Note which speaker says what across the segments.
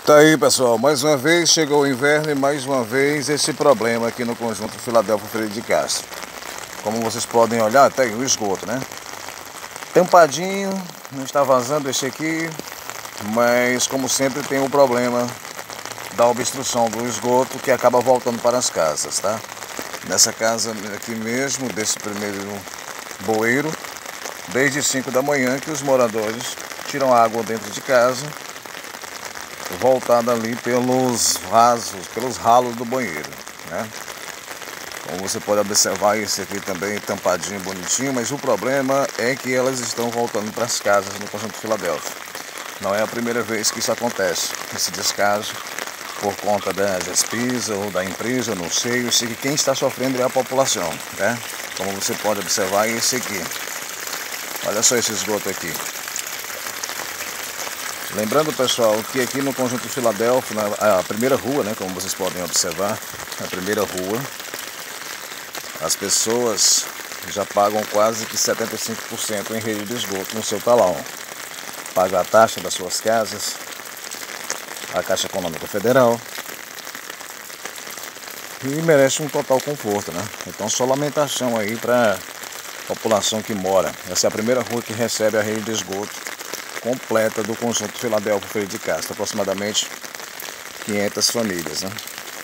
Speaker 1: Tá aí, pessoal, mais uma vez chegou o inverno e mais uma vez esse problema aqui no conjunto Filadélfia Freire de Castro. Como vocês podem olhar, tá aí o esgoto, né? Tampadinho, não está vazando esse aqui, mas como sempre tem o problema da obstrução do esgoto que acaba voltando para as casas, tá? Nessa casa aqui mesmo, desse primeiro bueiro, desde 5 da manhã que os moradores tiram água dentro de casa, voltada ali pelos vasos, pelos ralos do banheiro, né? Como você pode observar, esse aqui também tampadinho, bonitinho, mas o problema é que elas estão voltando para as casas no conjunto Filadélfia. Não é a primeira vez que isso acontece, esse descaso, por conta da Gespisa ou da empresa, não sei. Eu sei que quem está sofrendo é a população, né? Como você pode observar, esse aqui. Olha só esse esgoto aqui. Lembrando, pessoal, que aqui no conjunto Filadélfia, a primeira rua, né, como vocês podem observar, a primeira rua, as pessoas já pagam quase que 75% em rede de esgoto no seu talão. Pagam a taxa das suas casas, a Caixa Econômica Federal, e merece um total conforto, né? Então, só lamentação aí para a população que mora. Essa é a primeira rua que recebe a rede de esgoto completa do conjunto Filadélfia Freire de Castro, aproximadamente 500 famílias, né?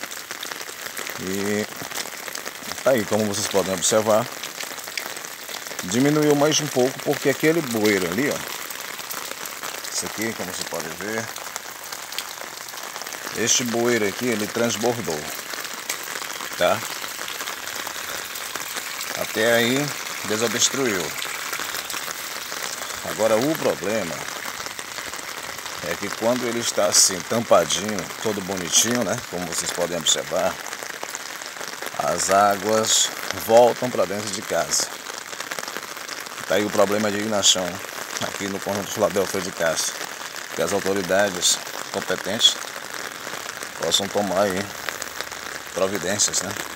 Speaker 1: E tá aí, como vocês podem observar, diminuiu mais um pouco porque aquele bueiro ali, ó, isso aqui, como você pode ver, este bueiro aqui, ele transbordou, tá? Até aí desobstruiu. Agora o problema é que quando ele está assim tampadinho, todo bonitinho, né? Como vocês podem observar, as águas voltam para dentro de casa. Está aí o problema de ignição aqui no conjunto Filadélfia de Castro. Que as autoridades competentes possam tomar aí providências, né?